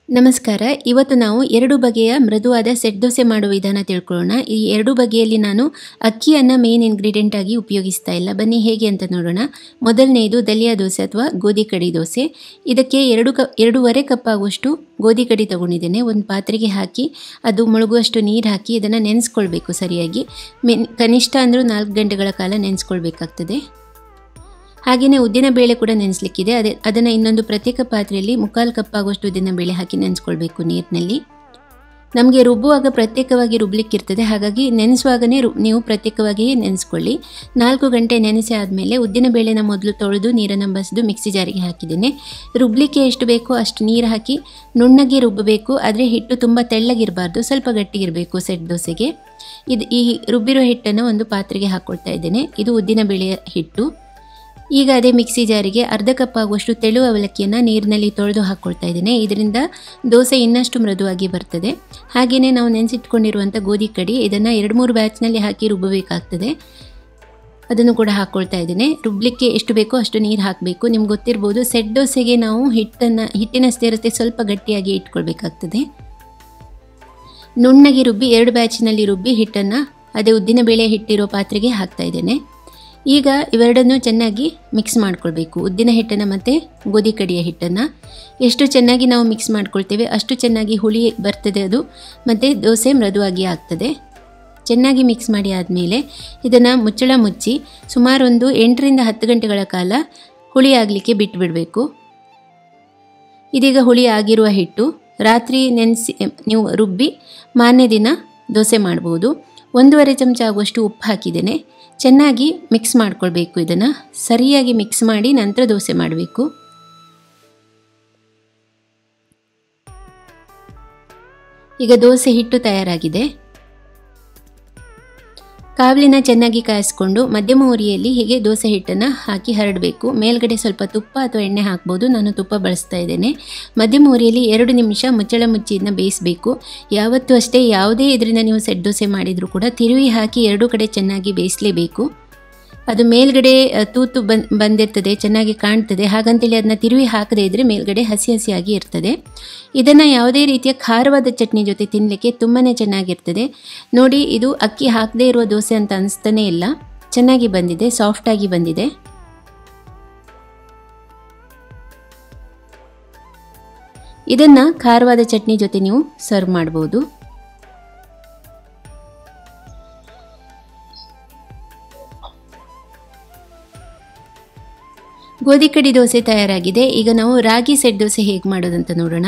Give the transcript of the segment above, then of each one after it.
ನಮಸ್ಕಾರ. ಇವತ್ತು ನಾವು 2 ಬಗೆಯ ಮೃದುವಾದ ಸೆಟ್ ದೋಸೆ ಮಾಡುವ ವಿಧಾನ ತಿಳ್ಕೊಳ್ಳೋಣ. ಈ 2 ಬಗೆಯಲ್ಲಿ ನಾನು ಅಕ್ಕಿಯನ್ನು ಮೇನ್ ಇಂಗ್ರೀಡಿಯೆಂಟ್ ಆಗಿ ಉಪಯೋಗಿಸ್ತಾ ಇಲ್ಲ. ಬನ್ನಿ ಹೇಗೆ ಅಂತ ನೋಡೋಣ. ಮೊದಲನೆಯದು ದಲಿಯಾ ದೋಸೆ ಅಥವಾ ಗೋಧಿ ಕಡಿ ದೋಸೆ. ಇದಕ್ಕೆ 2.5 ಕಪ್ ಆಗುವಷ್ಟು ಗೋಧಿ ಕಡಿ ತಗೊಂಡಿದ್ದೇನೆ. ಒಂದು ಪಾತ್ರೆಗೆ ಹಾಕಿ ಅದು ಮುಳುಗುವಷ್ಟು ನೀರು ಹಾಕಿ ಇದನ್ನು ನೆನೆಸ್ಕೊಳ್ಬೇಕು ಸರಿಯಾಗಿ. ಕನಿಷ್ಠ ಅಂದರೂ 4 ಗಂಟೆಗಳ ಕಾಲ ನೆನೆಸ್ಕೊಳ್ಬೇಕಾಗ್ತದೆ. ಹಾಗೆಯೇ ಉದ್ದಿನಬೇಳೆ ಕೂಡ ನೆನೆಸಲಿಕ್ಕಿದೆ. ಅದನ್ನು ಇನ್ನೊಂದು ಪ್ರತ್ಯೇಕ ಪಾತ್ರೆಯಲ್ಲಿ 3/4 ಕಪ್ ಆಗುವಷ್ಟು ಉದ್ದಿನಬೇಳೆ ಹಾಕಿ ನೆನೆಸ್ಕೊಳ್ಬೇಕು ನೀರಿನಲ್ಲಿ. ನಮಗೆ ರುಬ್ಬುವಾಗ ಪ್ರತ್ಯೇಕವಾಗಿ ರುಬ್ಬಲಿಕ್ಕಿರ್ತದೆ, ಹಾಗಾಗಿ ನೆನೆಸುವಾಗನೇ ನೀವು ಪ್ರತ್ಯೇಕವಾಗಿಯೇ ನೆನೆಸ್ಕೊಳ್ಳಿ. 4 ಗಂಟೆ ನೆನೆಸಿ ಆದಮೇಲೆ ಉದ್ದಿನಬೇಳೆನ ಮೊದಲು ತೊಳೆದು ನೀರನ್ನು ಬಸಿದು ಮಿಕ್ಸಿ ಜಾರಿಗೆ ಹಾಕಿದ್ದೇನೆ. ರುಬ್ಬಲಿಕ್ಕೆ ಎಷ್ಟು ಬೇಕೋ ಅಷ್ಟು ನೀರು ಹಾಕಿ ನುಣ್ಣಗೆ ರುಬ್ಬಬೇಕು. ಆದರೆ ಹಿಟ್ಟು ತುಂಬ ತೆಳ್ಳಗಿರಬಾರ್ದು, ಸ್ವಲ್ಪ ಗಟ್ಟಿಗಿರಬೇಕು ಸೆಟ್ ದೋಸೆಗೆ. ಈ ರುಬ್ಬಿರೋ ಹಿಟ್ಟನ್ನು ಒಂದು ಪಾತ್ರೆಗೆ ಹಾಕ್ಕೊಳ್ತಾ ಇದ್ದೇನೆ. ಇದು ಉದ್ದಿನಬೇಳೆಯ ಹಿಟ್ಟು. ಈಗ ಅದೇ ಮಿಕ್ಸಿ ಜಾರಿಗೆ 1/2 ಕಪ್ ಆಗುವಷ್ಟು ತೆಳು ಅವಲಕ್ಕಿಯನ್ನು ನೀರಿನಲ್ಲಿ ತೊಳೆದು ಹಾಕ್ಕೊಳ್ತಾ ಇದ್ದೇನೆ. ಇದರಿಂದ ದೋಸೆ ಇನ್ನಷ್ಟು ಮೃದುವಾಗಿ ಬರ್ತದೆ. ಹಾಗೆಯೇ ನಾವು ನೆನೆಸಿಟ್ಕೊಂಡಿರುವಂಥ ಗೋಧಿ ಕಡಿ, ಇದನ್ನು 2-3 ಬ್ಯಾಚ್ನಲ್ಲಿ ಹಾಕಿ ರುಬ್ಬಬೇಕಾಗ್ತದೆ. ಅದನ್ನು ಕೂಡ ಹಾಕ್ಕೊಳ್ತಾ ಇದ್ದೇನೆ. ರುಬ್ಬಲಿಕ್ಕೆ ಎಷ್ಟು ಬೇಕೋ ಅಷ್ಟು ನೀರು ಹಾಕಬೇಕು. ನಿಮ್ಗೆ ಗೊತ್ತಿರ್ಬೋದು, ಸೆಟ್ ದೋಸೆಗೆ ನಾವು ಹಿಟ್ಟಿನ ಸ್ಥಿರತೆ ಸ್ವಲ್ಪ ಗಟ್ಟಿಯಾಗಿ ಇಟ್ಕೊಳ್ಬೇಕಾಗ್ತದೆ. ನುಣ್ಣಗೆ ರುಬ್ಬಿ 2 ಬ್ಯಾಚ್ನಲ್ಲಿ ರುಬ್ಬಿ ಹಿಟ್ಟನ್ನು ಅದೇ ಉದ್ದಿನಬೇಳೆ ಹಿಟ್ಟಿರೋ ಪಾತ್ರೆಗೆ ಹಾಕ್ತಾ ಇದ್ದೇನೆ. ಈಗ ಇವೆರಡನ್ನೂ ಚೆನ್ನಾಗಿ ಮಿಕ್ಸ್ ಮಾಡ್ಕೊಳ್ಬೇಕು. ಉದ್ದಿನ ಹಿಟ್ಟನ್ನು ಮತ್ತು ಗೋಧಿ ಕಡಿಯ ಹಿಟ್ಟನ್ನು ಎಷ್ಟು ಚೆನ್ನಾಗಿ ನಾವು ಮಿಕ್ಸ್ ಮಾಡ್ಕೊಳ್ತೇವೆ ಅಷ್ಟು ಚೆನ್ನಾಗಿ ಹುಳಿ ಬರ್ತದೆ ಅದು, ಮತ್ತು ದೋಸೆ ಮೃದುವಾಗಿ ಆಗ್ತದೆ. ಚೆನ್ನಾಗಿ ಮಿಕ್ಸ್ ಮಾಡಿ ಆದಮೇಲೆ ಇದನ್ನು ಮುಚ್ಚಳ ಮುಚ್ಚಿ ಸುಮಾರು ಒಂದು 8ರಿಂದ 10 ಗಂಟೆಗಳ ಕಾಲ ಹುಳಿ ಆಗಲಿಕ್ಕೆ ಬಿಟ್ಟುಬಿಡಬೇಕು. ಇದೀಗ ಹುಳಿ ಆಗಿರುವ ಹಿಟ್ಟು ರಾತ್ರಿ ನೆನೆಸಿ ನೀವು ರುಬ್ಬಿ ಮಾರನೇ ದಿನ ದೋಸೆ ಮಾಡ್ಬೋದು. 1/2 ಚಮಚ ಆಗುವಷ್ಟು ಉಪ್ಪು ಹಾಕಿದ್ದೇನೆ. ಚೆನ್ನಾಗಿ ಮಿಕ್ಸ್ ಮಾಡ್ಕೊಳ್ಬೇಕು. ಇದನ್ನು ಸರಿಯಾಗಿ ಮಿಕ್ಸ್ ಮಾಡಿ ನಂತರ ದೋಸೆ ಮಾಡಬೇಕು. ಈಗ ದೋಸೆ ಹಿಟ್ಟು ತಯಾರಾಗಿದೆ. ಕಾವಲಿನ ಚೆನ್ನಾಗಿ ಕಾಯಿಸ್ಕೊಂಡು ಮಧ್ಯಮ ಉರಿಯಲ್ಲಿ ಹೀಗೆ ದೋಸೆ ಹಿಟ್ಟನ್ನು ಹಾಕಿ ಹರಡಬೇಕು. ಮೇಲ್ಗಡೆ ಸ್ವಲ್ಪ ತುಪ್ಪ ಅಥವಾ ಎಣ್ಣೆ ಹಾಕ್ಬೋದು. ನಾನು ತುಪ್ಪ ಬಳಸ್ತಾ ಇದ್ದೇನೆ. ಮಧ್ಯಮ ಉರಿಯಲ್ಲಿ 2 ನಿಮಿಷ ಮುಚ್ಚಳ ಮುಚ್ಚಿನ ಬೇಯಿಸಬೇಕು. ಯಾವತ್ತೂ ಅಷ್ಟೇ, ಯಾವುದೇ ಇದರಿಂದ ನೀವು ಸೆಟ್ ದೋಸೆ ಮಾಡಿದರೂ ಕೂಡ ತಿರುವಿ ಹಾಕಿ 2 ಕಡೆ ಚೆನ್ನಾಗಿ ಬೇಯಿಸಲೇಬೇಕು. ಅದು ಮೇಲ್ಗಡೆ ತೂತು ಬಂದಿರ್ತದೆ, ಚೆನ್ನಾಗಿ ಕಾಣ್ತದೆ. ಹಾಗಂತೇಳಿ ಅದನ್ನ ತಿರುವಿ ಹಾಕದೇ ಇದ್ದರೆ ಮೇಲ್ಗಡೆ ಹಸಿ ಹಸಿಯಾಗಿ ಇರ್ತದೆ. ಇದನ್ನು ಯಾವುದೇ ರೀತಿಯ ಖಾರವಾದ ಚಟ್ನಿ ಜೊತೆ ತಿನ್ನಲಿಕ್ಕೆ ತುಂಬಾ ಚೆನ್ನಾಗಿರ್ತದೆ. ನೋಡಿ, ಇದು ಅಕ್ಕಿ ಹಾಕದೇ ಇರುವ ದೋಸೆ ಅಂತ ಅನಿಸ್ತಾನೆ ಇಲ್ಲ. ಚೆನ್ನಾಗಿ ಬಂದಿದೆ, ಸಾಫ್ಟಾಗಿ ಬಂದಿದೆ. ಇದನ್ನು ಖಾರವಾದ ಚಟ್ನಿ ಜೊತೆ ನೀವು ಸರ್ವ್ ಮಾಡ್ಬೋದು. ಗೋಧಿ ಕಡಿ ದೋಸೆ ತಯಾರಾಗಿದೆ. ಈಗ ನಾವು ರಾಗಿ ಸೆಟ್ ದೋಸೆ ಹೇಗೆ ಮಾಡೋದಂತ ನೋಡೋಣ.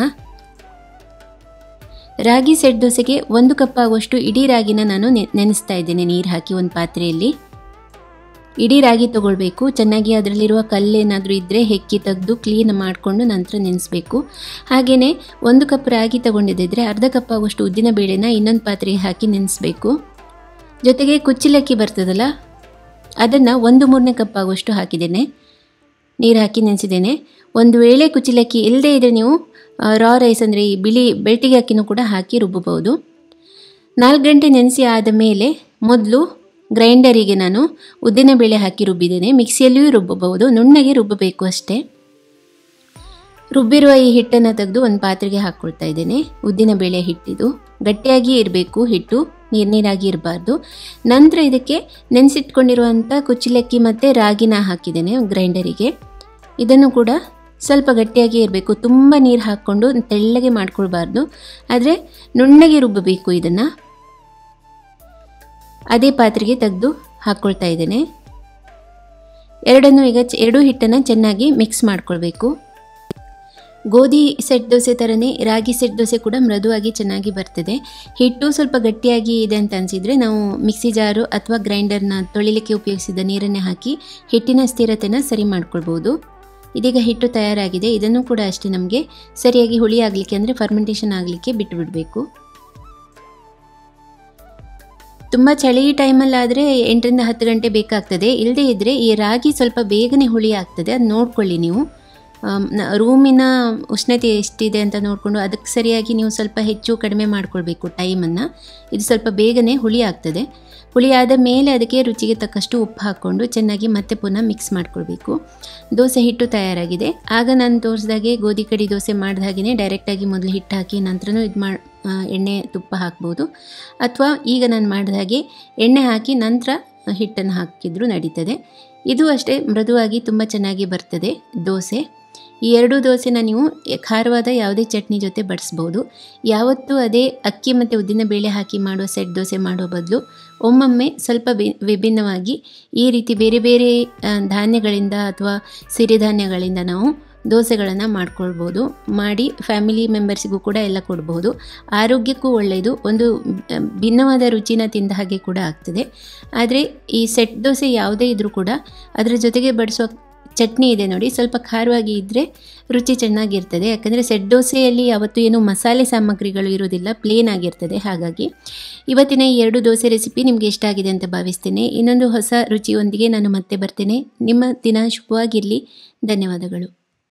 ರಾಗಿ ಸೆಟ್ ದೋಸೆಗೆ 1 ಕಪ್ ಆಗುವಷ್ಟು ಇಡೀ ರಾಗಿನ ನಾನು ನೆನೆಸ್ತಾ ಇದ್ದೇನೆ ನೀರು ಹಾಕಿ ಒಂದು ಪಾತ್ರೆಯಲ್ಲಿ. ಇಡೀ ರಾಗಿ ತಗೊಳ್ಬೇಕು. ಚೆನ್ನಾಗಿ ಅದರಲ್ಲಿರುವ ಕಲ್ಲೇನಾದರೂ ಇದ್ದರೆ ಹೆಕ್ಕಿ ತೆಗೆದು ಕ್ಲೀನ್ ಮಾಡಿಕೊಂಡು ನಂತರ ನೆನೆಸಬೇಕು. ಹಾಗೆಯೇ 1 ಕಪ್ ರಾಗಿ ತಗೊಂಡಿದ್ದರೆ 1/2 ಕಪ್ ಆಗುವಷ್ಟು ಉದ್ದಿನ ಬೇಳೆನ ಇನ್ನೊಂದು ಪಾತ್ರೆಗೆ ಹಾಕಿ ನೆನೆಸಬೇಕು. ಜೊತೆಗೆ ಕುಚ್ಚಲಕ್ಕಿ ಬರ್ತದಲ್ಲ, ಅದನ್ನು 1/3 ಕಪ್ ಆಗುವಷ್ಟು ಹಾಕಿದ್ದೇನೆ. ನೀರು ಹಾಕಿ ನೆನೆಸಿದ್ದೇನೆ. ಒಂದು ವೇಳೆ ಕುಚ್ಚಲಕ್ಕಿ ಇಲ್ಲದೇ ಇದ್ದರೆ ನೀವು ರಾ ರೈಸ್ ಅಂದರೆ ಈ ಬಿಳಿ ಬೆಳ್ತಿಗೆ ಅಕ್ಕಿನೂ ಕೂಡ ಹಾಕಿ ರುಬ್ಬಬಹುದು. 4 ಗಂಟೆ ನೆನೆಸಿ ಆದ ಮೇಲೆ ಮೊದಲು ಗ್ರೈಂಡರಿಗೆ ನಾನು ಉದ್ದಿನಬೇಳೆ ಹಾಕಿ ರುಬ್ಬಿದ್ದೇನೆ. ಮಿಕ್ಸಿಯಲ್ಲಿಯೂ ರುಬ್ಬಬಹುದು, ನುಣ್ಣಗೆ ರುಬ್ಬಬೇಕು ಅಷ್ಟೇ. ರುಬ್ಬಿರುವ ಈ ಹಿಟ್ಟನ್ನು ತೆಗೆದು ಒಂದು ಪಾತ್ರೆಗೆ ಹಾಕ್ಕೊಳ್ತಾ ಇದ್ದೇನೆ. ಉದ್ದಿನಬೇಳೆ ಹಿಟ್ಟಿದು ಗಟ್ಟಿಯಾಗಿ ಇರಬೇಕು, ಹಿಟ್ಟು ನೀರಾಗಿ ಇರಬಾರ್ದು. ನಂತರ ಇದಕ್ಕೆ ನೆನೆಸಿಟ್ಕೊಂಡಿರುವಂಥ ಕುಚ್ಚಲಕ್ಕಿ ಮತ್ತು ರಾಗಿನ ಹಾಕಿದ್ದೇನೆ ಗ್ರೈಂಡರಿಗೆ. ಇದನ್ನು ಕೂಡ ಸ್ವಲ್ಪ ಗಟ್ಟಿಯಾಗಿ ಇರಬೇಕು. ತುಂಬ ನೀರು ಹಾಕ್ಕೊಂಡು ತೆಳ್ಳಗೆ ಮಾಡ್ಕೊಳ್ಬಾರ್ದು, ಆದರೆ ನುಣ್ಣಗೆ ರುಬ್ಬಬೇಕು. ಇದನ್ನು ಅದೇ ಪಾತ್ರೆಗೆ ತೆಗೆದು ಹಾಕ್ಕೊಳ್ತಾ ಇದ್ದೇನೆ. ಈಗ 2 ಹಿಟ್ಟನ್ನು ಚೆನ್ನಾಗಿ ಮಿಕ್ಸ್ ಮಾಡ್ಕೊಳ್ಬೇಕು. ಗೋಧಿ ಸೆಟ್ ದೋಸೆ ಥರನೇ ರಾಗಿ ಸೆಟ್ ದೋಸೆ ಕೂಡ ಮೃದುವಾಗಿ ಚೆನ್ನಾಗಿ ಬರ್ತದೆ. ಹಿಟ್ಟು ಸ್ವಲ್ಪ ಗಟ್ಟಿಯಾಗಿ ಇದೆ ಅಂತ ಅನಿಸಿದರೆ ನಾವು ಮಿಕ್ಸಿ ಜಾರು ಅಥವಾ ಗ್ರೈಂಡರ್ನ ತೊಳಿಲಿಕ್ಕೆ ಉಪಯೋಗಿಸಿದ ನೀರನ್ನೇ ಹಾಕಿ ಹಿಟ್ಟಿನ ಸ್ಥಿರತೆನ ಸರಿ ಮಾಡ್ಕೊಳ್ಬೋದು. ಇದೀಗ ಹಿಟ್ಟು ತಯಾರಾಗಿದೆ. ಇದನ್ನು ಕೂಡ ಅಷ್ಟೇ ನಮಗೆ ಸರಿಯಾಗಿ ಹುಳಿ ಆಗಲಿಕ್ಕೆ ಅಂದರೆ ಫರ್ಮೆಂಟೇಷನ್ ಆಗಲಿಕ್ಕೆ ಬಿಟ್ಟುಬಿಡಬೇಕು. ತುಂಬ ಚಳಿ ಟೈಮಲ್ಲಾದರೆ 8ರಿಂದ 10 ಗಂಟೆ ಬೇಕಾಗ್ತದೆ. ಇಲ್ಲದೇ ಇದ್ದರೆ ಈ ರಾಗಿ ಸ್ವಲ್ಪ ಬೇಗನೆ ಹುಳಿ ಆಗ್ತದೆ. ಅದು ನೋಡ್ಕೊಳ್ಳಿ ನೀವು. ರೂಮಿನ ಉಷ್ಣತೆ ಎಷ್ಟಿದೆ ಅಂತ ನೋಡಿಕೊಂಡು ಅದಕ್ಕೆ ಸರಿಯಾಗಿ ನೀವು ಸ್ವಲ್ಪ ಹೆಚ್ಚು ಕಡಿಮೆ ಮಾಡ್ಕೊಳ್ಬೇಕು ಟೈಮನ್ನು. ಇದು ಸ್ವಲ್ಪ ಬೇಗನೆ ಹುಳಿ ಆಗ್ತದೆ. ಹುಳಿ ಆದ ಮೇಲೆ ಅದಕ್ಕೆ ರುಚಿಗೆ ತಕ್ಕಷ್ಟು ಉಪ್ಪು ಹಾಕ್ಕೊಂಡು ಚೆನ್ನಾಗಿ ಮತ್ತೆ ಪುನಃ ಮಿಕ್ಸ್ ಮಾಡ್ಕೊಳ್ಬೇಕು. ದೋಸೆ ಹಿಟ್ಟು ತಯಾರಾಗಿದೆ. ಆಗ ನಾನು ತೋರಿಸಿದಾಗೆ ಗೋಧಿ ಕಡಿ ದೋಸೆ ಮಾಡಿದ ಹಾಗೆಯೇ ಡೈರೆಕ್ಟಾಗಿ ಮೊದಲು ಹಿಟ್ಟು ಹಾಕಿ ನಂತರನೂ ಎಣ್ಣೆ ತುಪ್ಪ ಹಾಕ್ಬೋದು, ಅಥವಾ ಈಗ ನಾನು ಮಾಡಿದ ಹಾಗೆ ಎಣ್ಣೆ ಹಾಕಿ ನಂತರ ಹಿಟ್ಟನ್ನು ಹಾಕಿದರೂ ನಡೀತದೆ. ಇದು ಅಷ್ಟೇ ಮೃದುವಾಗಿ ತುಂಬ ಚೆನ್ನಾಗಿ ಬರ್ತದೆ ದೋಸೆ. ಈ ಎರಡೂ ದೋಸೆನ ನೀವು ಖಾರವಾದ ಯಾವುದೇ ಚಟ್ನಿ ಜೊತೆ ಬಡಿಸ್ಬೋದು. ಯಾವತ್ತೂ ಅದೇ ಅಕ್ಕಿ ಮತ್ತು ಉದ್ದಿನಬೇಳೆ ಹಾಕಿ ಮಾಡುವ ಸೆಟ್ ದೋಸೆ ಮಾಡೋ ಬದಲು ಒಮ್ಮೊಮ್ಮೆ ಸ್ವಲ್ಪ ವಿಭಿನ್ನವಾಗಿ ಈ ರೀತಿ ಬೇರೆ ಬೇರೆ ಧಾನ್ಯಗಳಿಂದ ಅಥವಾ ಸಿರಿಧಾನ್ಯಗಳಿಂದ ನಾವು ದೋಸೆಗಳನ್ನು ಮಾಡ್ಕೊಳ್ಬೋದು. ಮಾಡಿ ಫ್ಯಾಮಿಲಿ ಮೆಂಬರ್ಸಿಗೂ ಕೂಡ ಎಲ್ಲ ಕೊಡ್ಬೋದು. ಆರೋಗ್ಯಕ್ಕೂ ಒಳ್ಳೆಯದು, ಒಂದು ಭಿನ್ನವಾದ ರುಚಿನ ತಿಂದ ಹಾಗೆ ಕೂಡ ಆಗ್ತದೆ. ಆದರೆ ಈ ಸೆಟ್ ದೋಸೆ ಯಾವುದೇ ಇದ್ದರೂ ಕೂಡ ಅದರ ಜೊತೆಗೆ ಬಡಿಸೋ ಚಟ್ನಿ ಇದೆ ನೋಡಿ, ಸ್ವಲ್ಪ ಖಾರವಾಗಿ ಇದ್ದರೆ ರುಚಿ ಚೆನ್ನಾಗಿರ್ತದೆ. ಯಾಕಂದರೆ ಸೆಟ್ ದೋಸೆಯಲ್ಲಿ ಯಾವತ್ತೂ ಏನು ಮಸಾಲೆ ಸಾಮಗ್ರಿಗಳು ಇರೋದಿಲ್ಲ, ಪ್ಲೇನ್ ಆಗಿರ್ತದೆ. ಹಾಗಾಗಿ ಇವತ್ತಿನ ಈ 2 ದೋಸೆ ರೆಸಿಪಿ ನಿಮಗೆ ಇಷ್ಟ ಆಗಿದೆ ಅಂತ ಭಾವಿಸ್ತೇನೆ. ಇನ್ನೊಂದು ಹೊಸ ರುಚಿಯೊಂದಿಗೆ ನಾನು ಮತ್ತೆ ಬರ್ತೇನೆ. ನಿಮ್ಮ ದಿನ ಶುಭವಾಗಿರಲಿ. ಧನ್ಯವಾದಗಳು.